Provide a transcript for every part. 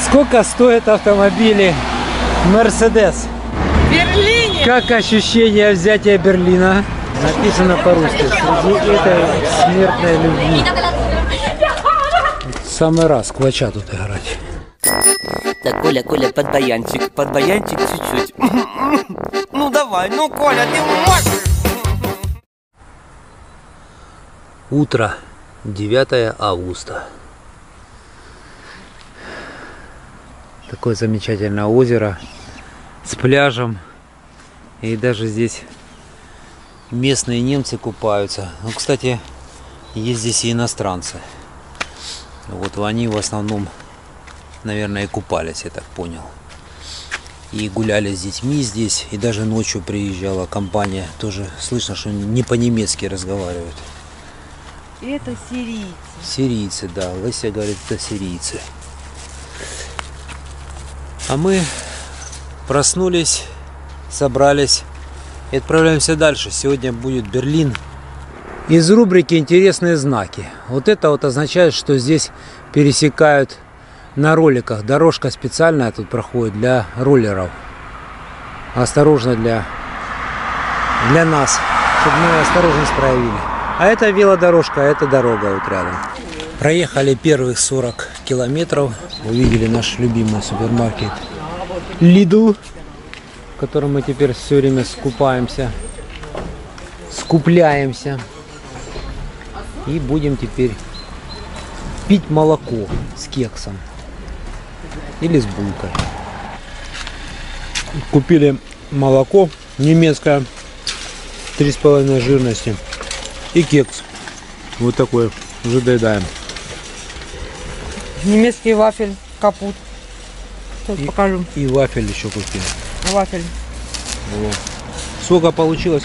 Сколько стоят автомобили Mercedes? В Берлине! Как ощущение взятия Берлина? Написано по-русски. Среди этой смертной любви. Самый раз квача тут играть. Так, Коля, под баянчик чуть-чуть. Ну давай, ну Коля, ты можешь! Утро, 9 августа. Такое замечательное озеро с пляжем. И даже здесь местные немцы купаются. Ну, кстати, есть здесь и иностранцы. Вот они в основном, наверное, и купались, я так понял. И гуляли с детьми здесь. И даже ночью приезжала компания. Тоже слышно, что не по-немецки разговаривают. Это сирийцы. Сирийцы, да. Леся говорит, это сирийцы. А мы проснулись, собрались и отправляемся дальше. Сегодня будет Берлин. Из рубрики «Интересные знаки». Вот это вот означает, что здесь пересекают на роликах. Дорожка специальная тут проходит для роллеров. Осторожно для нас, чтобы мы осторожность проявили. А это велодорожка, а это дорога вот рядом. Проехали первых 40 километров. Увидели наш любимый супермаркет Lidl, в котором мы теперь все время скупаемся. Скупляемся. И будем теперь пить молоко с кексом. Или с булкой. Купили молоко немецкое 3,5 жирности. И кекс. Вот такой. Уже доедаем. Немецкий вафель, капут. Сейчас покажу. И вафель еще купили. Вафель. Вот. Сколько получилось?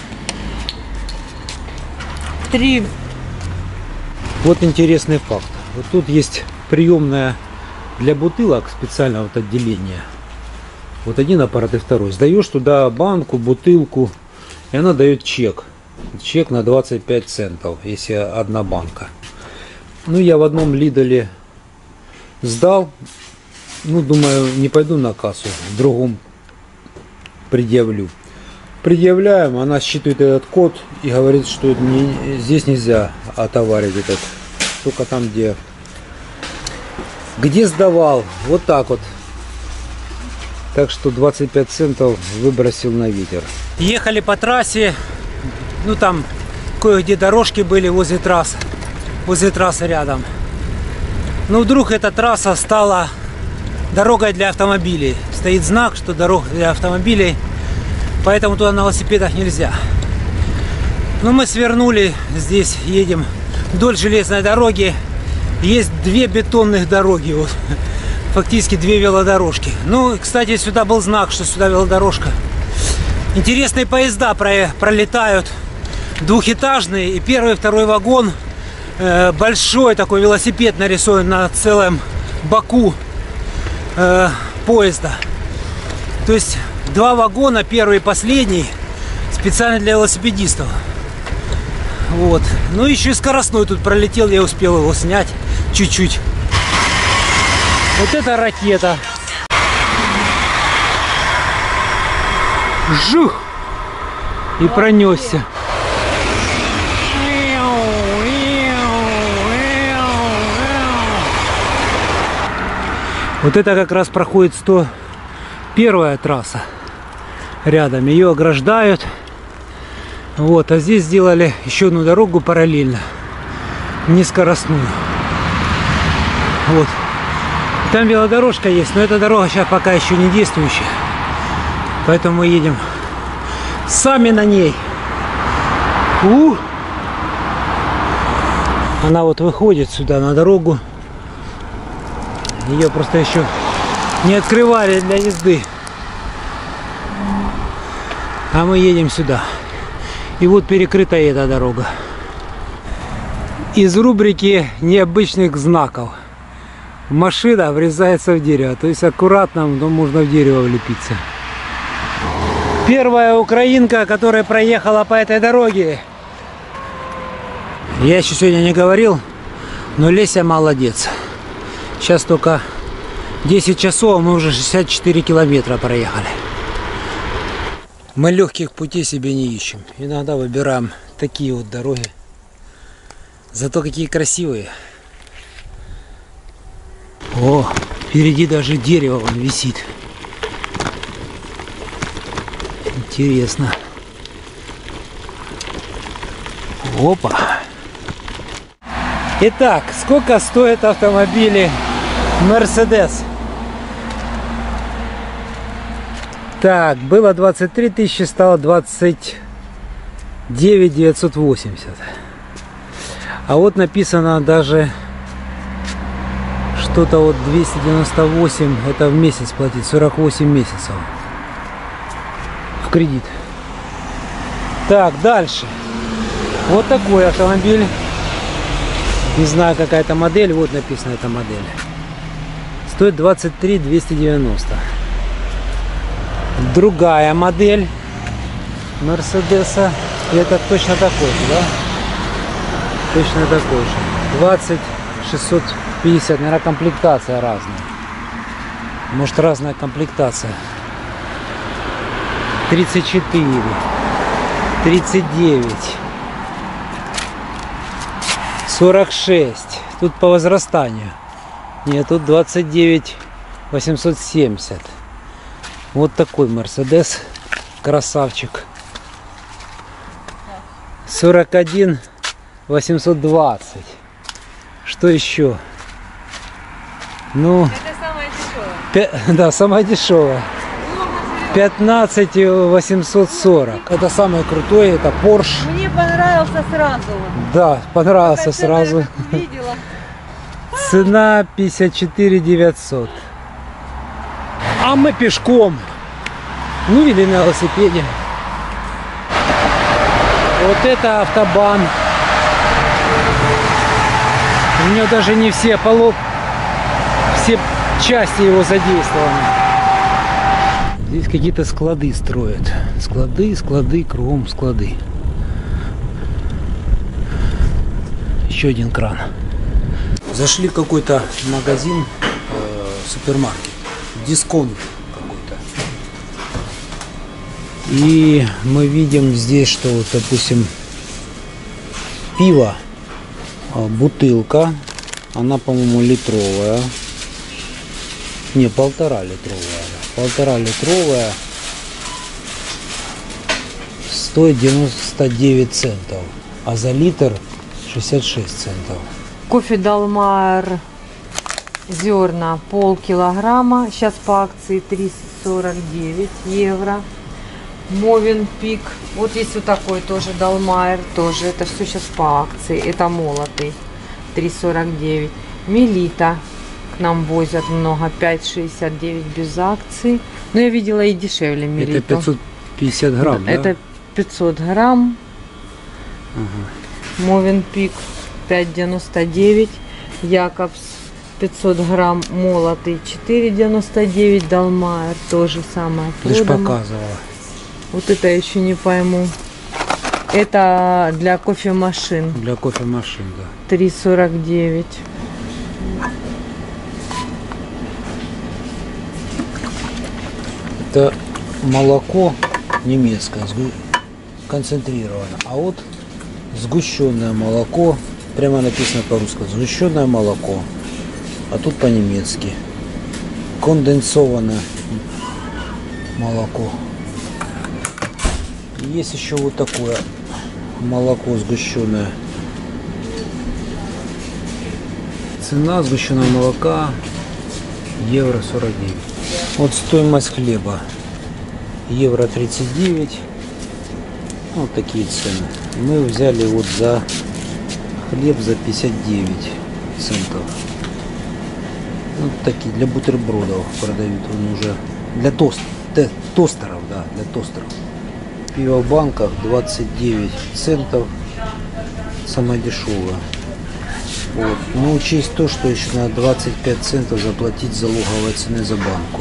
3. Вот интересный факт. Вот тут есть приемная для бутылок, специальное вот отделение. Вот один аппарат и второй. Сдаешь туда банку, бутылку, и она дает чек. Чек на 25 центов, если одна банка. Ну, я в одном Lidl сдал. Ну, думаю, не пойду на кассу, в другом предъявлю. Предъявляем, она считывает этот код и говорит, что здесь нельзя отоварить этот. Только там, где сдавал. Вот так вот. Так что 25 центов выбросил на ветер. Ехали по трассе. Ну, там кое-где дорожки были возле трассы рядом. Но вдруг эта трасса стала дорогой для автомобилей. Стоит знак, что дорога для автомобилей, поэтому туда на велосипедах нельзя. Но мы свернули, здесь едем вдоль железной дороги. Есть 2 бетонных дороги, вот, фактически 2 велодорожки. Ну, кстати, сюда был знак, что сюда велодорожка. Интересные поезда пролетают, двухэтажные, и первый и второй вагон. Большой такой велосипед нарисован на целом боку поезда. То есть 2 вагона, первый и последний, специально для велосипедистов. Вот. Ну еще и скоростной тут пролетел, я успел его снять чуть-чуть. Вот это ракета. Жух! И пронесся. Вот это как раз проходит 101-я трасса рядом. Ее ограждают. Вот, а здесь сделали еще одну дорогу параллельно, нескоростную. Вот. Там велодорожка есть, но эта дорога сейчас пока еще не действующая. Поэтому мы едем сами на ней. Она вот выходит сюда на дорогу. Ее просто еще не открывали для езды. А мы едем сюда. И вот перекрыта эта дорога. Из рубрики необычных знаков. Машина врезается в дерево. То есть аккуратно, но можно в дерево влепиться. Первая украинка, которая проехала по этой дороге. Я еще сегодня не говорил, но Леся молодец. Сейчас только 10 часов, а мы уже 64 километра проехали. Мы легких путей себе не ищем. Иногда выбираем такие вот дороги. Зато какие красивые. О, впереди даже дерево вон висит. Интересно. Опа. Итак, сколько стоят автомобили Mercedes? Так, было 23 тысячи, стало 29 980. А вот написано даже что-то вот 298, это в месяц платить, 48 месяцев в кредит. Так, дальше. Вот такой автомобиль. Не знаю, какая это модель, вот написано эта модель. Стоит 23 290. Другая модель Мерседеса. И это точно такой же, да? Точно такой же. 20 650. Наверное, комплектация разная. Может, разная комплектация. 34. 39. 46. Тут по возрастанию. Нет, тут 29 870. Вот такой Мерседес. Красавчик. 41 820. Что еще? Ну, Это самое дешевое. да, самая дешевая. 15 840. Это самый крутой, это Porsche. Мне понравился сразу. Да, понравился сразу. Я как увидела. Цена 54 900. А мы пешком. Ну или на велосипеде. Вот это автобан. У него даже не все все части его задействованы. Здесь какие-то склады строят. Склады, кругом склады. Еще один кран. Зашли в какой-то магазин, супермаркет. Дисконт какой-то. И мы видим здесь, что вот, допустим, пиво, бутылка. Она, по-моему, литровая. Не, 1,5 литровая. 1,5 литровая стоит 99 центов, а за литр 66 центов. Кофе Далмайер зерна полкилограмма. Сейчас по акции 349 евро. Мовенпик. Вот есть вот такой тоже Далмайер. Тоже это все сейчас по акции. Это молотый. 349. Мелита. К нам возят много. 5,69 без акций. Но я видела и дешевле Мелиту. Это 550 грамм, Это да? 500 грамм. Ага. Мовенпик 5,99. Якобс 500 грамм молотый 4,99. Далмайер тоже самое. Ты же продано. показывала. Вот это я еще не пойму. Это для кофемашин. Для кофемашин, да. 3,49. Это молоко немецкое, концентрированное. А вот сгущенное молоко, прямо написано по-русски, сгущенное молоко. А тут по-немецки. Конденсованное молоко. И есть еще вот такое молоко сгущенное. Цена сгущенного молока евро 49. Вот стоимость хлеба евро 39. Вот такие цены. Мы взяли вот за хлеб за 59 центов. Вот такие для бутербродов продают. Он уже для тостеров, да, для тостеров. Пиво в банках 29 центов. Самое дешевое. Вот. Но учесть то, что еще надо 25 центов заплатить залоговой цены за банку.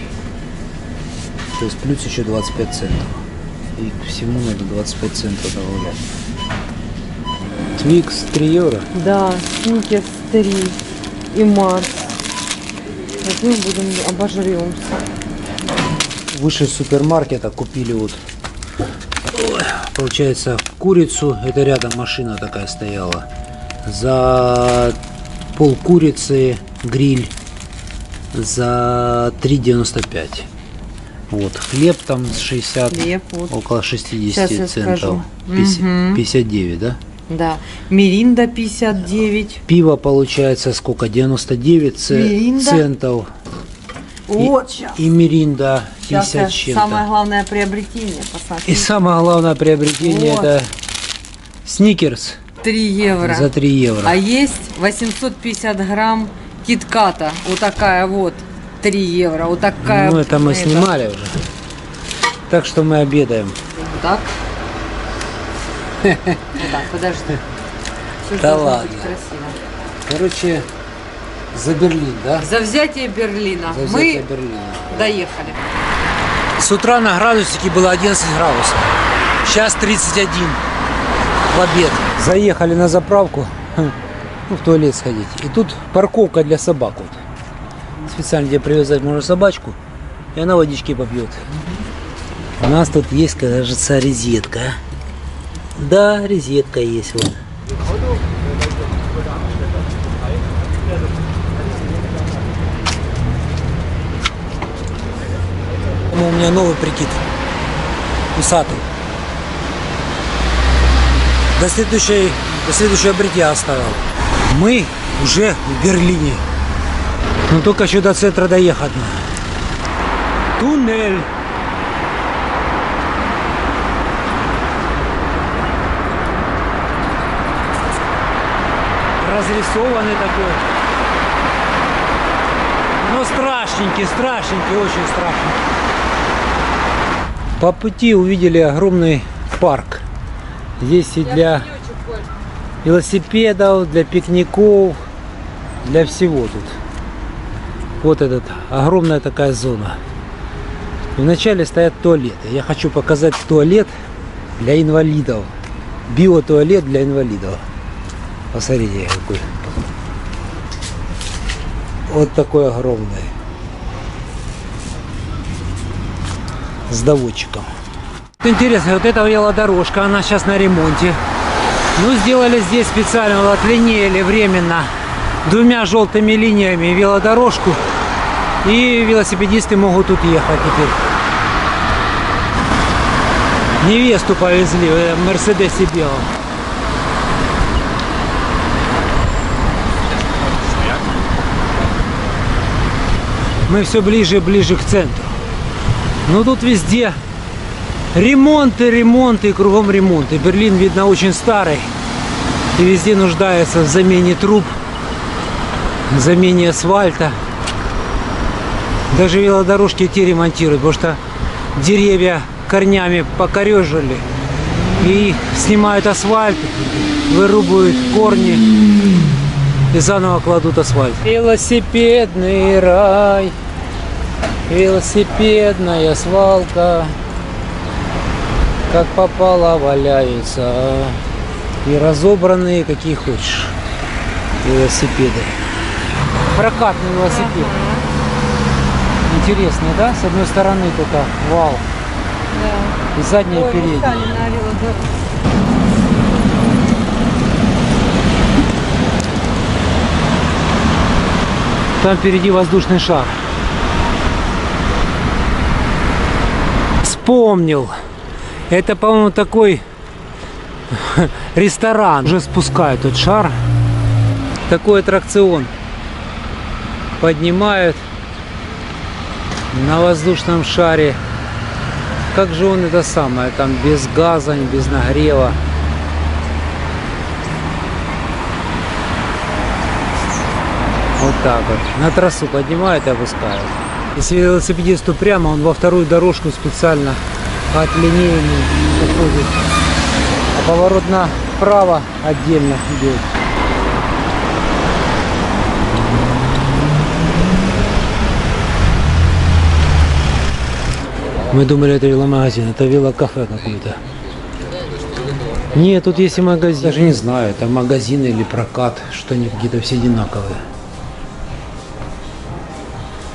То есть плюс еще 25 центов. И к всему надо 25 центов добавлять. Твикс 3 евро. Да, Сникерс 3 и Марс. возьмем, будем обожремся. Выше супермаркета купили вот, получается, курицу. Это рядом машина такая стояла. За пол курицы гриль за 3,95. Вот хлеб там 60, Хлеб, вот. около 60 Сейчас я центов. скажу. 59, да? Да. Миринда 59. Пиво получается сколько? 99 Миринда. центов. Вот сейчас. И миринда Сейчас 50 с чем-то. самое главное приобретение. И Посмотрите. самое главное приобретение Вот. это сникерс 3 евро. за 3 евро. А есть 850 грамм китката. Вот такая вот. 3 евро. Вот такая. Ну это мы снимали уже. Так что мы обедаем. Вот так. Вот так, подожди. Всё Да должно ладно. быть красиво. Короче, за Берлин, да? За взятие Берлина. За взятие Мы Берлина. доехали. С утра на градуснике было 11 градусов. Сейчас 31 в обед. Заехали на заправку, ну, в туалет сходить. И тут парковка для собак. Вот. Специально где привязать можно собачку, и она водички попьет. У нас тут есть, кажется, розетка. Да, розетка есть вот. У меня новый прикид. Усатый. До следующего бритья оставил. Мы уже в Берлине. Но только еще до центра доехать надо. Туннель. Разрисованный такой. Но страшненький, очень страшненький. По пути увидели огромный парк. Здесь и для велосипедов, для пикников, для всего тут. Вот этот огромная такая зона. Вначале стоят туалеты. Я хочу показать туалет для инвалидов. Биотуалет для инвалидов. Посмотрите какой. Вот такой огромный. С доводчиком. Интересно, вот эта велодорожка, она сейчас на ремонте. Ну, сделали здесь специально, вот отлинеяли временно 2 желтыми линиями велодорожку. И велосипедисты могут тут ехать теперь. Невесту повезли в Мерседесе белом. Мы все ближе и ближе к центру. Но тут везде ремонты, кругом ремонты. Берлин, видно, очень старый. И везде нуждается в замене труб, в замене асфальта. Даже велодорожки те ремонтируют, потому что деревья корнями покорежили. И снимают асфальт, вырубают корни и заново кладут асфальт. Велосипедный рай, велосипедная свалка, как попало валяются. И разобранные, какие хочешь, велосипеды. Прокатный велосипед. Интересно, да? С одной стороны только вал. Да. И задняя, Ой, и передняя. устали на велодорожке. Там впереди воздушный шар. Вспомнил. Это, по-моему, такой ресторан. Уже спускают этот шар. Такой аттракцион. Поднимают на воздушном шаре. Как же он это самое? Там без газа, без нагрева. Вот так вот. На трассу поднимают и опускают. Если велосипедисту прямо, он во вторую дорожку специально от линейной уходит. А поворот направо отдельно идет. Мы думали, это веломагазин, это велокафе какое-то. Нет, тут есть и магазин. Даже не знаю, это магазин или прокат, что они какие-то все одинаковые.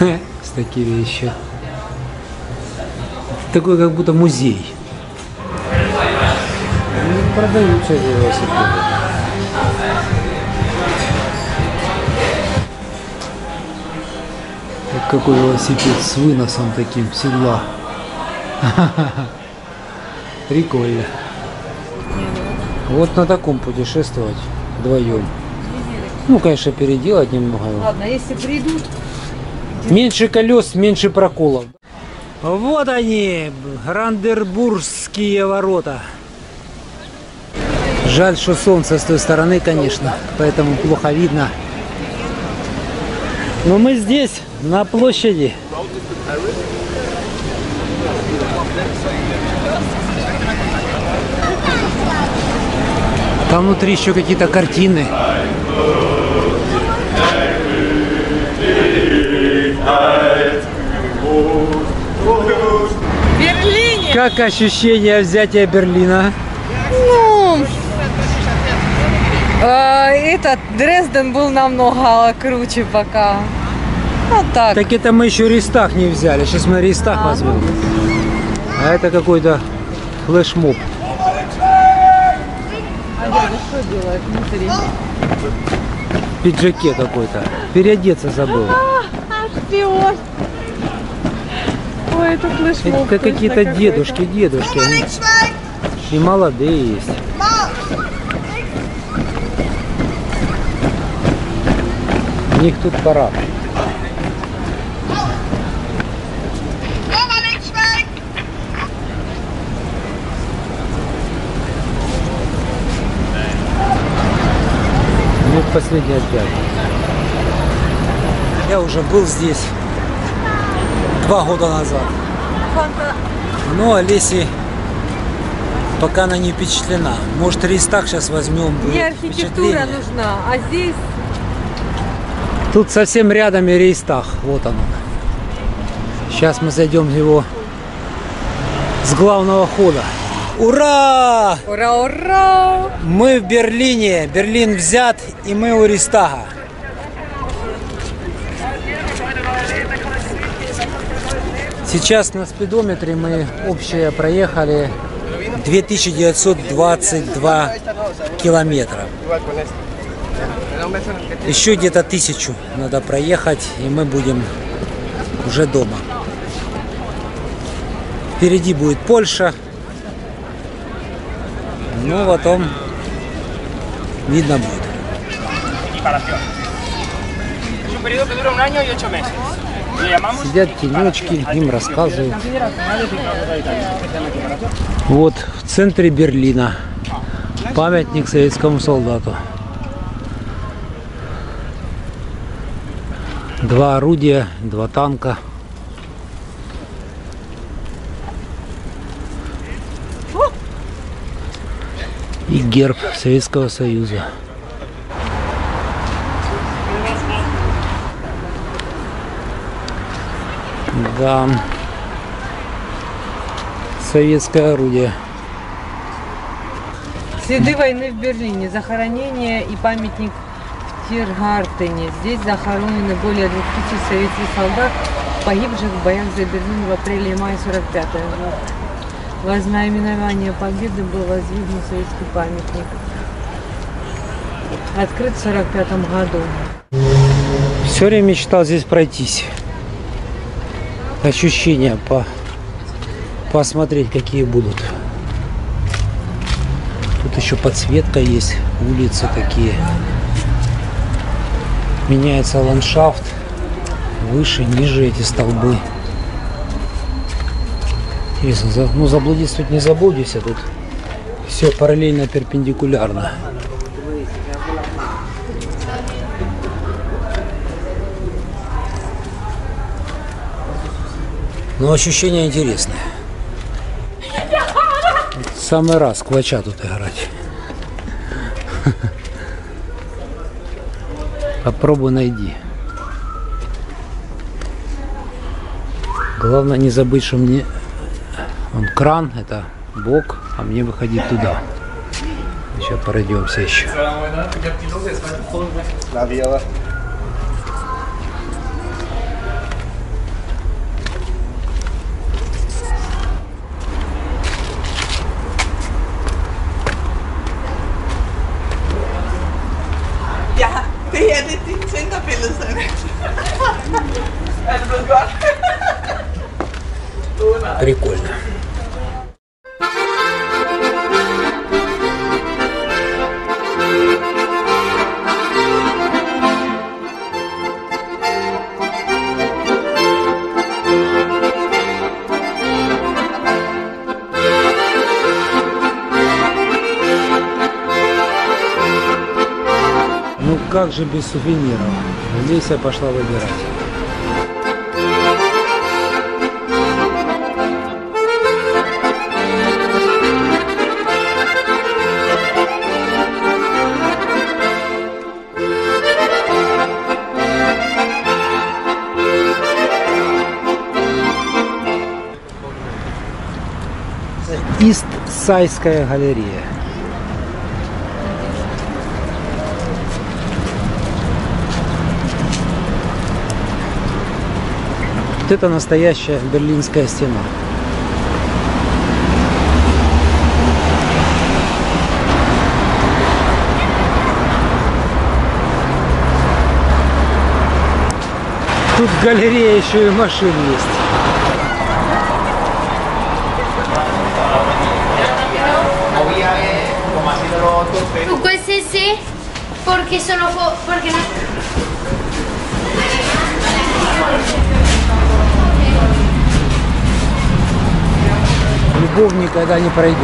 С такими еще. Такой как будто музей. Продаются эти велосипеды. Вот какой велосипед с выносом таким седла. Прикольно. Вот на таком путешествовать вдвоем. Ну, конечно, переделать немного. Ладно, если придут. Меньше колес, меньше проколов. Вот они, Бранденбургские ворота. Жаль, что солнце с той стороны, конечно, поэтому плохо видно. Но мы здесь, на площади. Там внутри еще какие-то картины. В Берлине! Как ощущение взятия Берлина? Ну, этот Дрезден был намного круче пока. Вот так. Так это мы еще Рейхстаг не взяли. Сейчас мы Рейхстаг возьмем. А это какой-то флешмоб. А дядя что делает внутри? В пиджаке какой-то. Переодеться забыл. Шпион! Ой, это флешмоб. Это какие-то дедушки. Они и молодые есть. У них тут парад. Ну, это последний опять. Я уже был здесь 2 года назад. Но Олеси пока она не впечатлена. Может, Рейхстаг сейчас возьмем. Мне архитектура нужна, а здесь... Тут совсем рядом и Рейхстаг. Вот он. Сейчас мы зайдем в его с главного хода. Ура! Ура, ура! Мы в Берлине. Берлин взят, и мы у Рейхстага. Сейчас на спидометре мы общее проехали 2922 километра. Еще где-то 1000 надо проехать, и мы будем уже дома. Впереди будет Польша. Ну, потом видно будет. Сидят тенечки, им рассказывают. Вот в центре Берлина памятник советскому солдату. 2 орудия, 2 танка. И герб Советского Союза. Да. Советское орудие. Следы войны в Берлине, захоронение и памятник в Тиргартене. Здесь захоронены более 2000 советских солдат, погибших в боях за Берлин в апреле и мае 45-го года. Во знаменование победы был возведен советский памятник. Открыт в 45-м году. Все время мечтал здесь пройтись. Ощущения посмотреть, какие будут. Тут еще подсветка есть, улицы такие. Меняется ландшафт. Выше, ниже эти столбы. Интересно, ну заблудиться тут не заблудишься, тут все параллельно, перпендикулярно. Но ощущение интересное. В самый раз квача тут играть. Попробуй найди. Главное не забыть, что мне он кран, это бок, а мне выходить туда. Сейчас пройдемся еще. ditt syndapiller sen. Är det blodbad? Прикольно. Ну как же без сувениров? Здесь я пошла выбирать. Ист-Сайская галерея. Вот это настоящая Берлинская стена. Тут в галерее еще и машин есть. Questi sì, perché sono perché Любовь никогда не пройдет.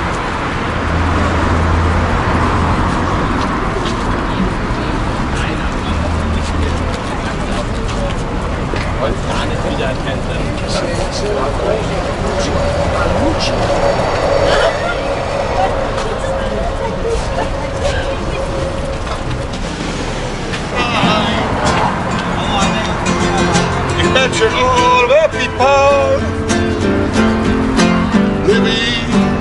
Imagine all the people living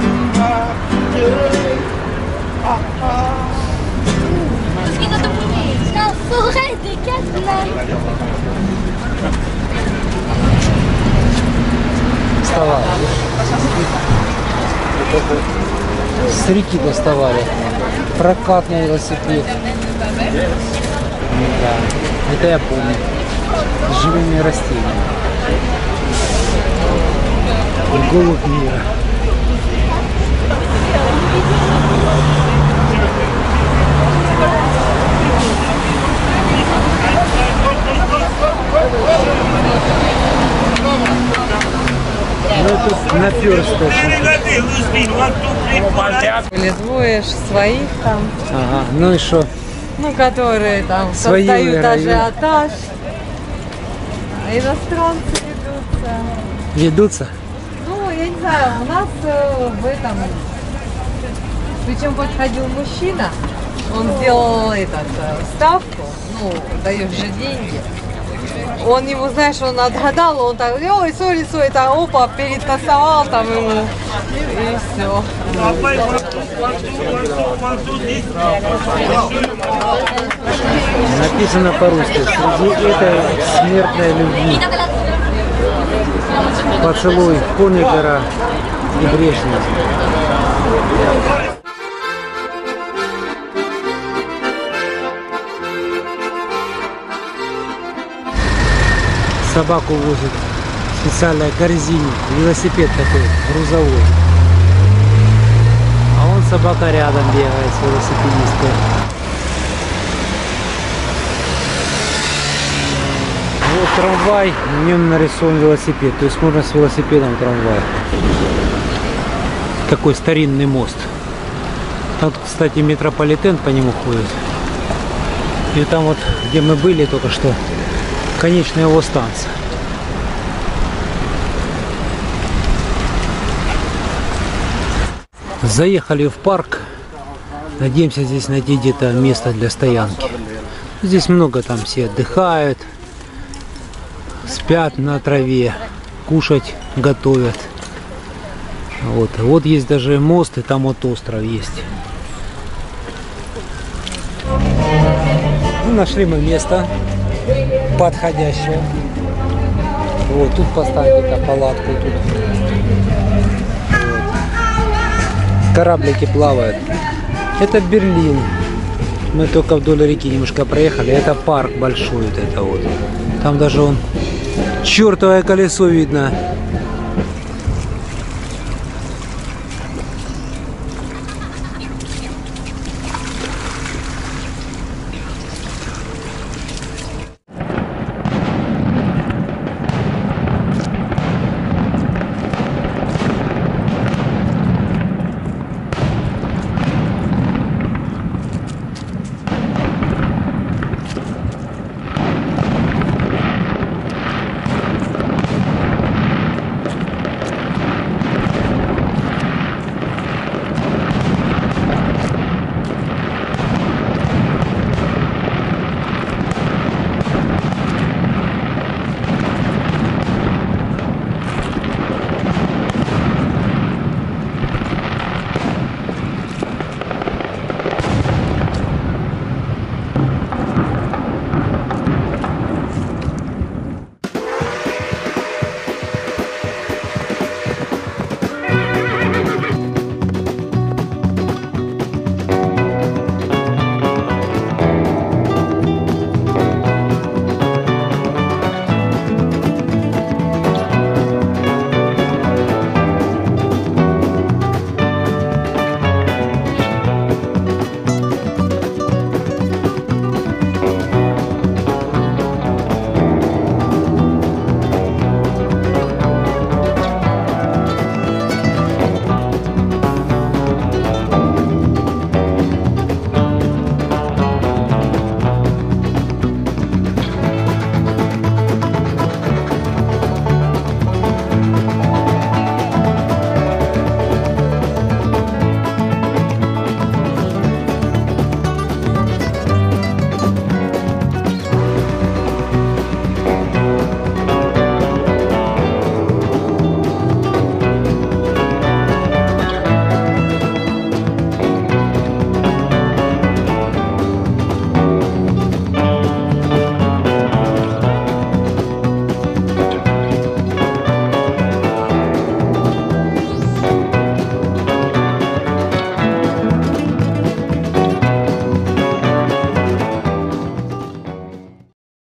la forêt des quatre mers. Доставали. С реки доставали. Прокат на велосипед. Да, это я помню. С живыми растениями. Голубь мира. Ну тут наперсток. Реализуешь своих там, Ага, ну и что? ну, которые там Свои создают выиграют. ажиотаж. А иностранцы ведутся. Ведутся? Ну, я не знаю, у нас в этом... Причем подходил мужчина, он сделал ставку, ну, даешь же деньги. Он ему, знаешь, он отгадал, он так, ой, сори, так, опа, перетасовал там ему, и все. Написано по-русски. Среди этой смертной любви. Поцелуй Хонекера и Брежнева. Собаку возят в специальной корзине. Велосипед такой грузовой. А вон собака рядом бегает с велосипедисткой. Вот трамвай, в нем нарисован велосипед. То есть можно с велосипедом в трамвай. Такой старинный мост. Там, кстати, метрополитен по нему ходит. И там вот, где мы были только что, конечная его станция. Заехали в парк. Надеемся здесь найти где-то место для стоянки. Здесь много там все отдыхают, спят на траве, кушать готовят. Вот есть даже мост, и там вот остров есть. Ну, нашли мы место подходящее. Вот тут поставили палатку. Тут. Вот. Кораблики плавают. Это Берлин. Мы только вдоль реки немножко проехали. Это парк большой вот это вот. Там даже он чертовое колесо видно.